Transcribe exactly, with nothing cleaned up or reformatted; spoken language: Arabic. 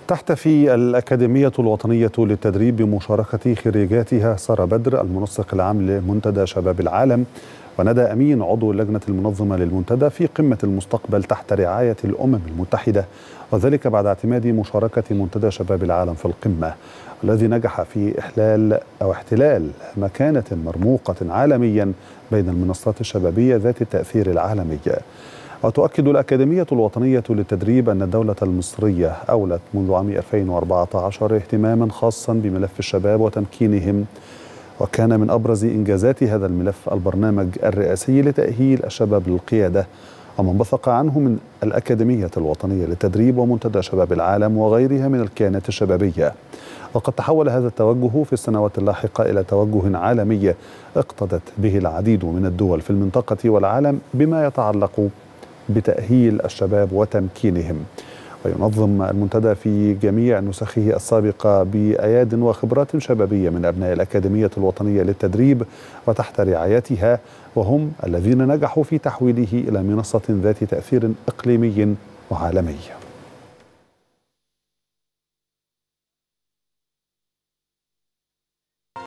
تحتفي الأكاديمية الوطنية للتدريب بمشاركة خريجاتها سارة بدر المنسق العام لمنتدى شباب العالم وندى أمين عضو اللجنة المنظمة للمنتدى في قمة المستقبل تحت رعاية الأمم المتحدة، وذلك بعد اعتماد مشاركة منتدى شباب العالم في القمة الذي نجح في إحلال أو احتلال مكانة مرموقة عالميا بين المنصات الشبابية ذات التأثير العالمي. وتؤكد الأكاديمية الوطنية للتدريب أن الدولة المصرية أولت منذ عام ألفين وأربعة عشر اهتماما خاصا بملف الشباب وتمكينهم، وكان من أبرز إنجازات هذا الملف البرنامج الرئاسي لتأهيل الشباب للقيادة، وما انبثق عنه من الأكاديمية الوطنية للتدريب ومنتدى شباب العالم وغيرها من الكيانات الشبابية. وقد تحول هذا التوجه في السنوات اللاحقة إلى توجه عالمي اقتدت به العديد من الدول في المنطقة والعالم بما يتعلق بتأهيل الشباب وتمكينهم. وينظم المنتدى في جميع نسخه السابقة بأياد وخبرات شبابية من أبناء الأكاديمية الوطنية للتدريب وتحت رعايتها، وهم الذين نجحوا في تحويله إلى منصة ذات تأثير إقليمي وعالمي.